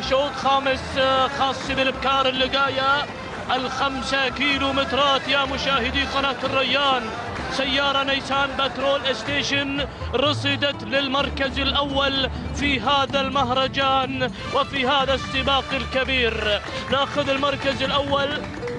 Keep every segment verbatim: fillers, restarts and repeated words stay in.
شوط خامس خاص بالابكار اللقايه الخمسة كيلو مترات يا مشاهدي قناة الريان. سيارة نيسان بترول ستيشن رصدت للمركز الأول في هذا المهرجان وفي هذا السباق الكبير. ناخذ المركز الأول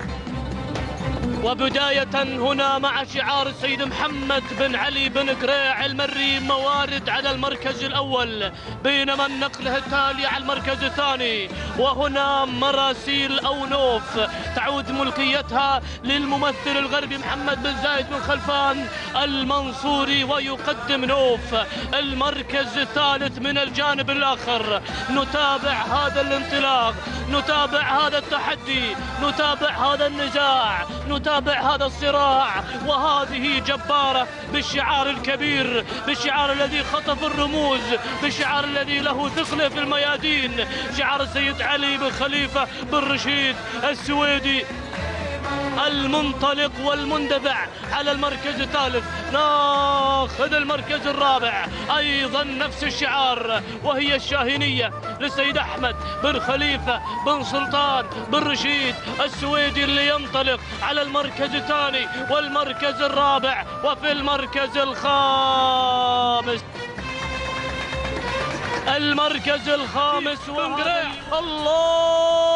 وبداية هنا مع شعار السيد محمد بن علي بن قريع المري موارد على المركز الأول، بينما النقلة التالية على المركز الثاني. وهنا مراسيل أو نوف تعود ملكيتها للممثل الغربي محمد بن زايد بن خلفان المنصوري ويقدم نوف. المركز الثالث من الجانب الآخر. نتابع هذا الانطلاق، نتابع هذا التحدي، نتابع هذا النزاع، نتابع هذا الصراع. وهذه جبارة بالشعار الكبير، بالشعار الذي خطف الرموز، بالشعار الذي له ثقله في الميادين، شعار السيد علي بن خليفة بن رشيد السويدي المنطلق والمندفع على المركز الثالث. ناخذ المركز الرابع ايضا نفس الشعار وهي الشاهينيه للسيد احمد بن خليفه بن سلطان بن رشيد السويدي اللي ينطلق على المركز الثاني والمركز الرابع. وفي المركز الخامس المركز الخامس الله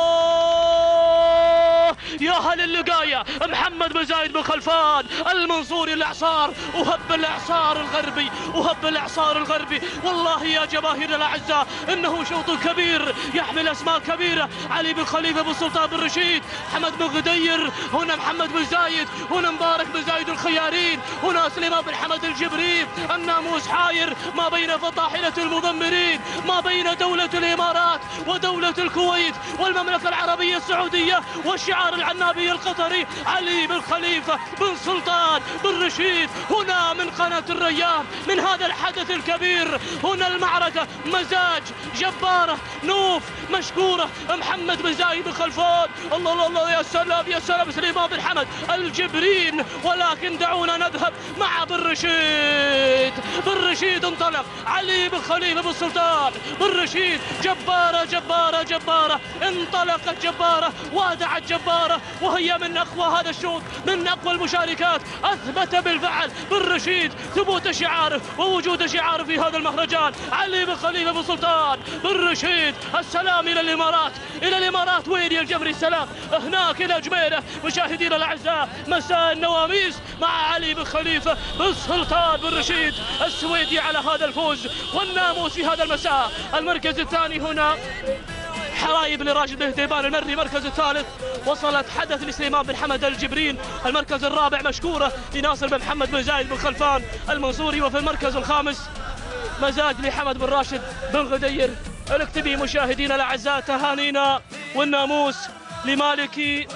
يا هل اللقايه محمد بن زايد بن خلفان المنصوري الاعصار وهب الاعصار الغربي وهب الاعصار الغربي. والله يا جماهير الاعزاء انه شوط كبير يحمل اسماء كبيره. علي بن خليفه بن سلطان بن رشيد، حمد بن غدير، هنا محمد بن زايد، هنا مبارك بن زايد الخيارين، هنا سليمان بن حمد الجبري. الناموس حاير ما بين فطاحله المضمرين، ما بين دوله الامارات ودوله الكويت والمملكه العربيه السعوديه والشعار العنابي القطري. علي بن خليفة بن سلطان بن رشيد هنا من قناة الريان من هذا الحدث الكبير. هنا المعركة مزاج جبارة، نوف مشكورة، محمد بن زايد بن خلفان. الله الله الله يا سلام يا سلام، سليمان بن حمد الجبرين. ولكن دعونا نذهب مع بن رشيد. بن رشيد انطلق، علي بن خليفة بن سلطان بن رشيد. جبارة جبارة جبارة، انطلقت جبارة وادعت جبارة، وهي من اقوى هذا الشوط، من اقوى المشاركات. اثبت بالفعل بن رشيد ثبوت شعاره ووجود شعاره في هذا المهرجان. علي بن خليفه بن سلطان بن رشيد. السلام الى الامارات، الى الامارات. وين يا الجبري السلام؟ هناك الى جميله. مشاهدينا الاعزاء مساء النواميس مع علي بن خليفه بن سلطان بن رشيد السويدي على هذا الفوز والناموس في هذا المساء. المركز الثاني هنا حرايب لراشد بن هديبان المري. المركز الثالث وصلت حدث لسليمان بن حمد الجبرين. المركز الرابع مشكورة لناصر بن محمد بن زايد بن خلفان المنصوري. وفي المركز الخامس مزاج لحمد بن راشد بن غدير. اكتبي مشاهدينا الاعزاء تهانينا والناموس لمالكي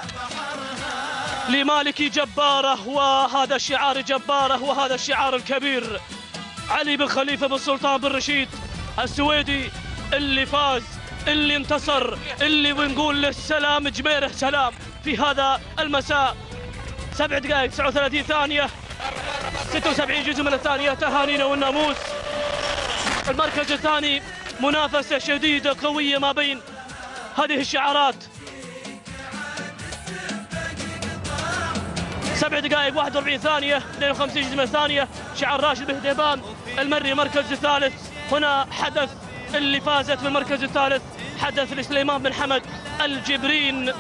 لمالكي جبارة، وهذا الشعار جبارة وهذا الشعار الكبير. علي بن خليفة بن سلطان بن رشيد السويدي اللي فاز، اللي انتصر، اللي بنقول للسلام جميره سلام في هذا المساء. سبع دقائق تسعة وثلاثين ثانية، ستة وسبعين جزء من الثانية. تهانينا والناموس. المركز الثاني منافسة شديدة قوية ما بين هذه الشعارات. سبع دقائق واحد وأربعين ثانية، اثنين وخمسين جزء من الثانية. شعار راشد بن هديبان المري المركز الثالث. هنا حدث اللي فازت في المركز الثالث حدث لسليمان بن حمد الجبرين،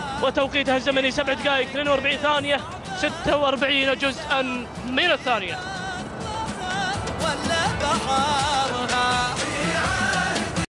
وتوقيتها الزمني سبع دقائق اثنين وأربعين ثانية، ستة وأربعين جزءا من الثانية.